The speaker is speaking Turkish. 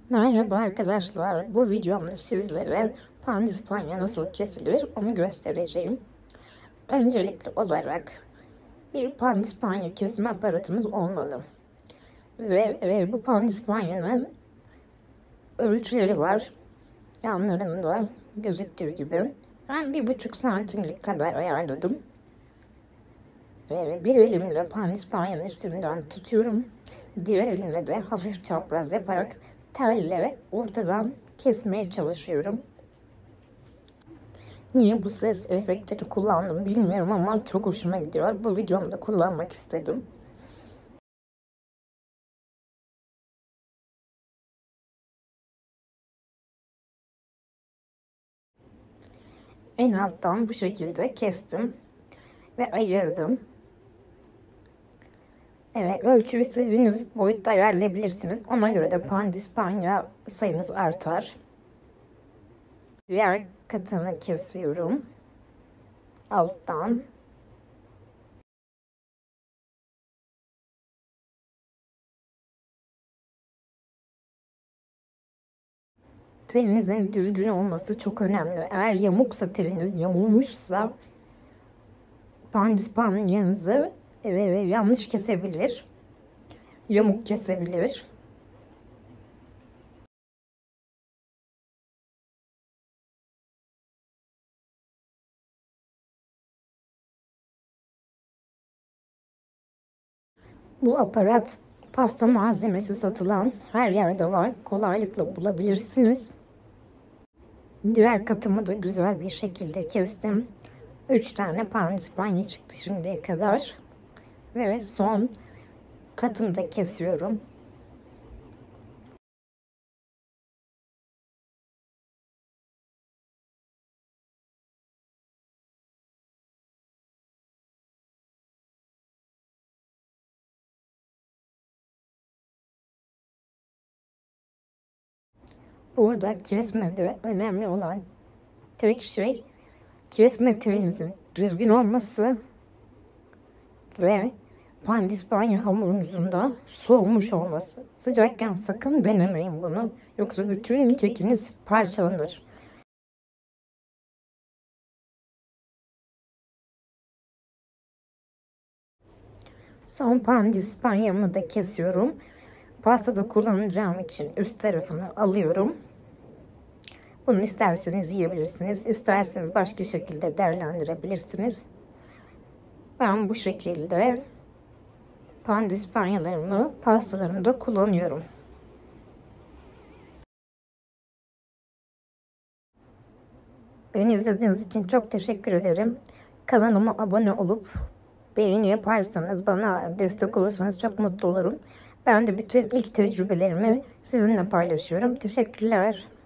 Merhaba arkadaşlar. Bu videomda sizlere pandispanya nasıl kesilir onu göstereceğim. Öncelikli olarak bir pandispanya kesme aparatımız olmalı. Ve bu pandispanyanın ölçüleri var. Yanlarında gözüktüğü gibi. Ben 1,5 santimlik kadar ayarladım. Ve bir elimle pandispanyanın üstünden tutuyorum. Diğer elimle de hafif çapraz yaparak telle ortadan kesmeye çalışıyorum. Niye bu ses efektleri kullandım bilmiyorum ama çok hoşuma gidiyor. Bu videomda kullanmak istedim. En alttan bu şekilde kestim ve ayırdım. Evet, ölçüyü istediğiniz boyutta ayarlayabilirsiniz. Ona göre de pandispanya sayınız artar. Diğer katını kesiyorum. Alttan. Telinizin düzgün olması çok önemli. Eğer yamuksa teliniz, yamulmuşsa pandispanyanızı yanlış kesebilir. Yamuk kesebilir. Bu aparat pasta malzemesi satılan her yerde var. Kolaylıkla bulabilirsiniz. Diğer katımı da güzel bir şekilde kestim. 3 tane pandispanya çıktı şimdiye kadar. Ve son katımı da kesiyorum. Burada kesmede önemli olan tek şey kesme telinizin düzgün olması ve pandispanya hamurunuzun da soğumuş olması. Sıcakken sakın denemeyin bunu. Yoksa bütün kekiniz parçalanır. Son pandispanyamı da kesiyorum. Pastada kullanacağım için üst tarafını alıyorum. Bunu isterseniz yiyebilirsiniz, isterseniz başka şekilde değerlendirebilirsiniz. Ben bu şekilde pandispanyalarımı pastalarımda kullanıyorum. Beni izlediğiniz için çok teşekkür ederim. Kanalıma abone olup beğeni yaparsanız, bana destek olursanız çok mutlu olurum. Ben de bütün ilk tecrübelerimi sizinle paylaşıyorum. Teşekkürler.